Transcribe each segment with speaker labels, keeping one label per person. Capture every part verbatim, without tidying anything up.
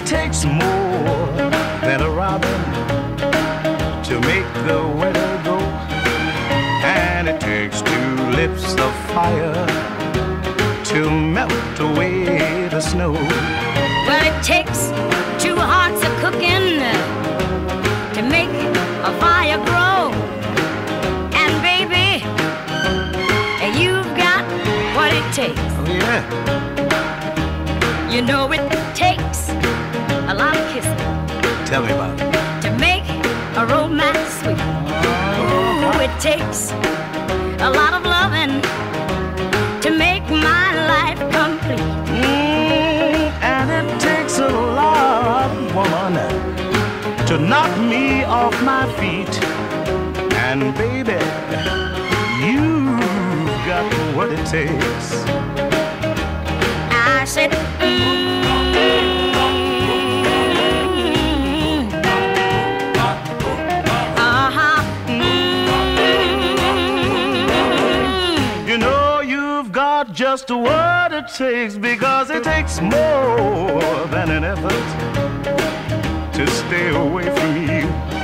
Speaker 1: takes more than a robin to make the weather go, and it takes two lips of fire to melt away the snow.
Speaker 2: Well, it takes two hearts of cooking to make a fire grow, and baby, you've got what it takes.
Speaker 1: Oh yeah.
Speaker 2: You know it takes a lot of kissing.
Speaker 1: Tell me about it.
Speaker 2: To make a romance sweet. Ooh, it takes a lot of loving to make my life complete.
Speaker 1: Mm, and it takes a lot, woman, to knock me off my feet. And baby, you've got what it takes.
Speaker 2: I said, mm.
Speaker 1: Just what it takes, because it takes more than an effort to stay away from you.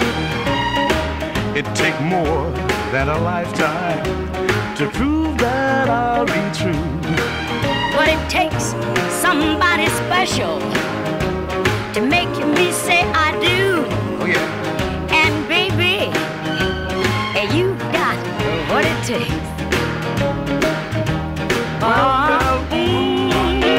Speaker 1: It takes more than a lifetime to prove that I'll be true.
Speaker 2: But it takes somebody special to make me say I do.
Speaker 1: Oh yeah.
Speaker 2: And baby, you got what it takes. Oh, mm,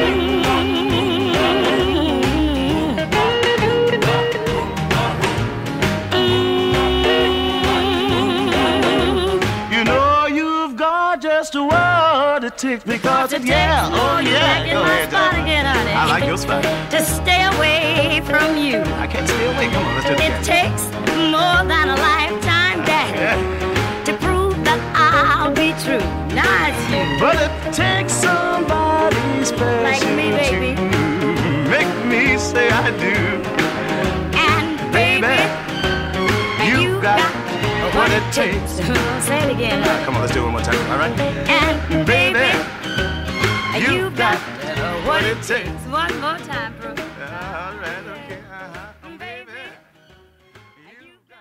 Speaker 1: you know you've got just what it takes, because it, yeah, oh yeah, go ahead,
Speaker 2: again, honey.
Speaker 1: I like your spot.
Speaker 2: To stay away from you.
Speaker 1: I can't stay away. Come on, let's do it.
Speaker 2: It
Speaker 1: again.
Speaker 2: takes more than a lifetime, Daddy,
Speaker 1: Yeah.
Speaker 2: to prove that I'll be true. Now it's you.
Speaker 1: But it takes somebody special
Speaker 2: Like me, baby.
Speaker 1: to make me say I do.
Speaker 2: And baby,
Speaker 1: you
Speaker 2: you
Speaker 1: got,
Speaker 2: got
Speaker 1: what it takes.
Speaker 2: Say it again.
Speaker 1: Right, come on, let's do it one more time, all right?
Speaker 2: And baby,
Speaker 1: you
Speaker 2: you got
Speaker 1: what it takes.
Speaker 2: One more time, bro.
Speaker 1: All right, okay, uh-huh.
Speaker 2: Baby,
Speaker 1: You got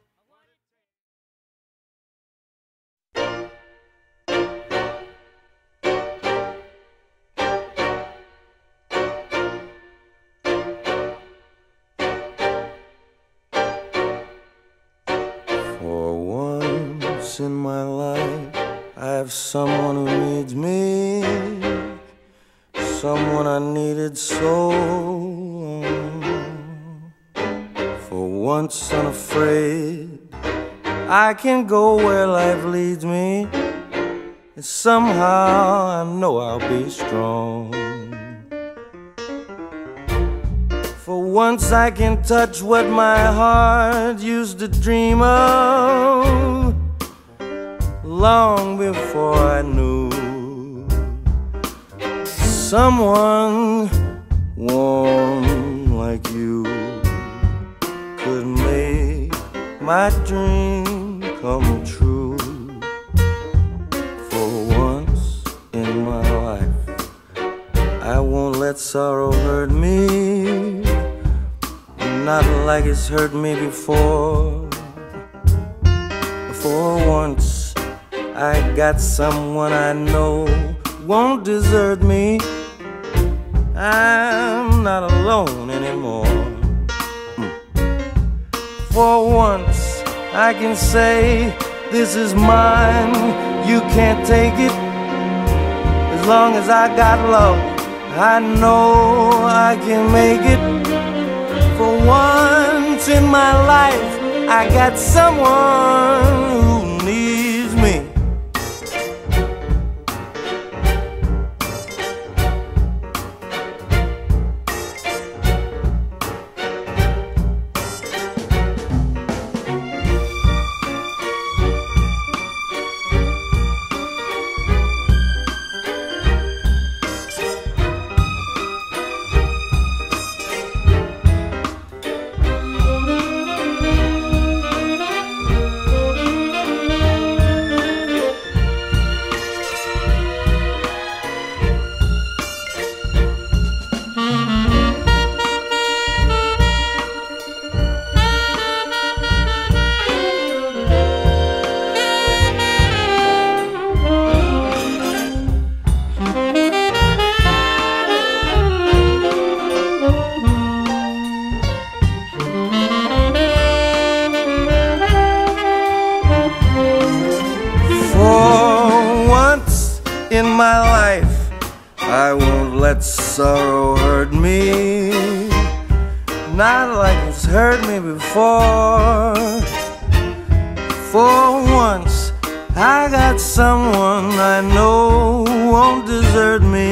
Speaker 3: For once in my life, I have someone who needs me, someone I needed so long. For once unafraid, I can go where life leads me, and somehow I know I'll be strong. For once I can touch what my heart used to dream of, long before I knew someone warm like you could make my dream come true. For once in my life, I won't let sorrow hurt me, not like it's hurt me before. For once I got someone I know won't desert me. I'm not alone anymore. Mm. For once I can say, this is mine, you can't take it. As long as I got love, I know I can make it. For once in my life, I got someone who needs me. in my life. I won't let sorrow hurt me, not like it's hurt me before. For once, I got someone I know won't desert me.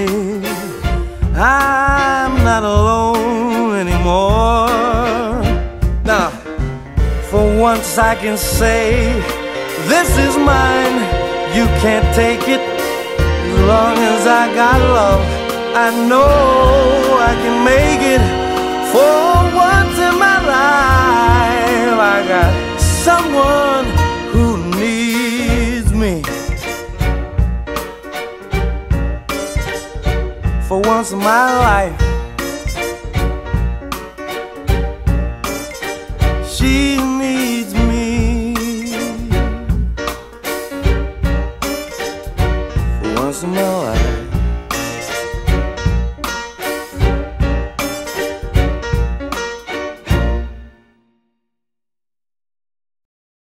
Speaker 3: I'm not alone anymore. Now, for once I can say, this is mine, you can't take it. As long as I got love, I know I can make it. For once in my life, I got someone who needs me. For once in my life, she needs me. For once in my life.